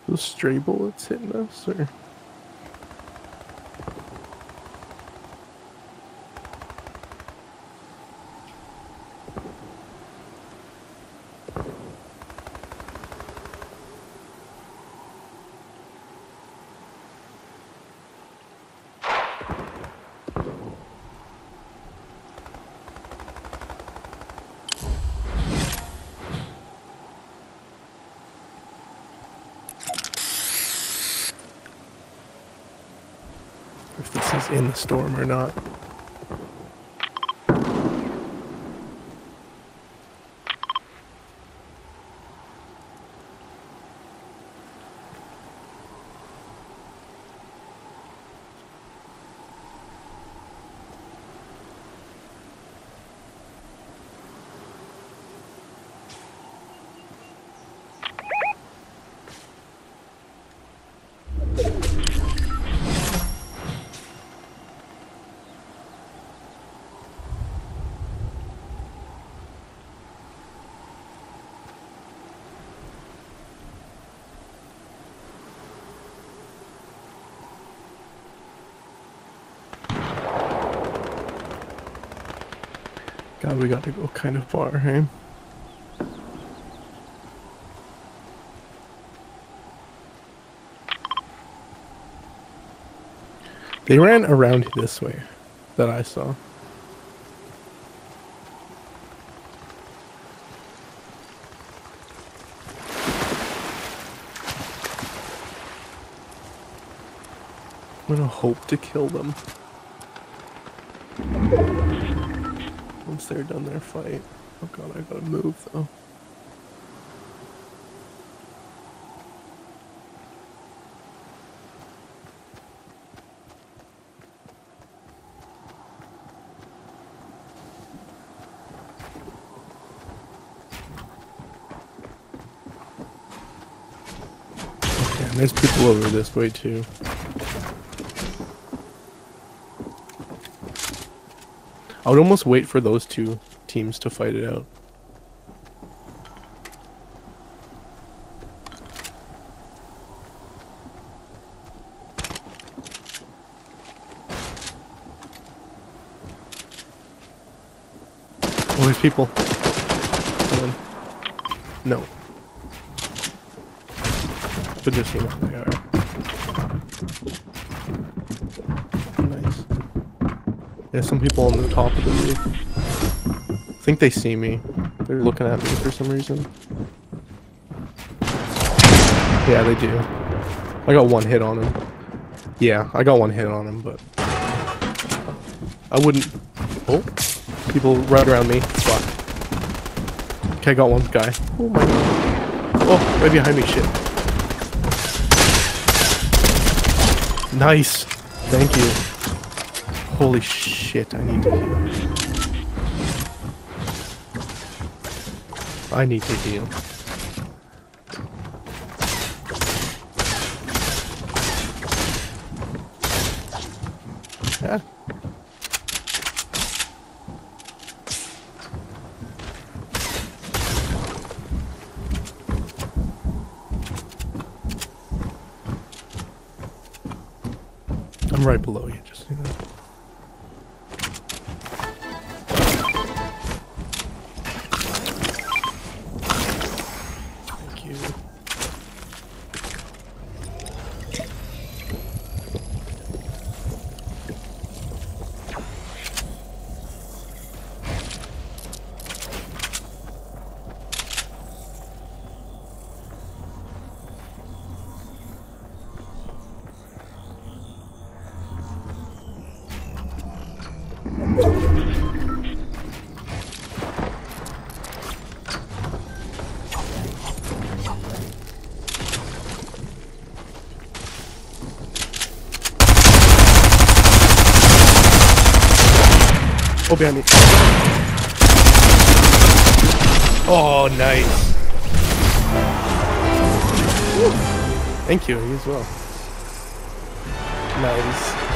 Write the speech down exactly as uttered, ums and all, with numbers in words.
Those stray bullets hitting us, or? If this is in the storm or not. God, we got to go kind of far, hey? They ran around this way, that I saw. I'm gonna hope to kill them once they're done their fight. Oh god, I gotta move though. Okay, and there's people over this way too. I would almost wait for those two teams to fight it out. Oh, there's people. Come on. No. But just you know, they are. Nice. Yeah, some people on the top of the roof. I think they see me. They're looking at me for some reason. Yeah, they do. I got one hit on him. Yeah, I got one hit on him, but I wouldn't. Oh, people right around me. Fuck. Okay, I got one guy. Oh my god. Oh, right behind me. Shit. Nice. Thank you. Holy shit, I need to heal. I need to heal. Yeah. I'm right below you, just you know. Oh, behind me. Oh, nice. Woo. Thank you, you as well. Nice.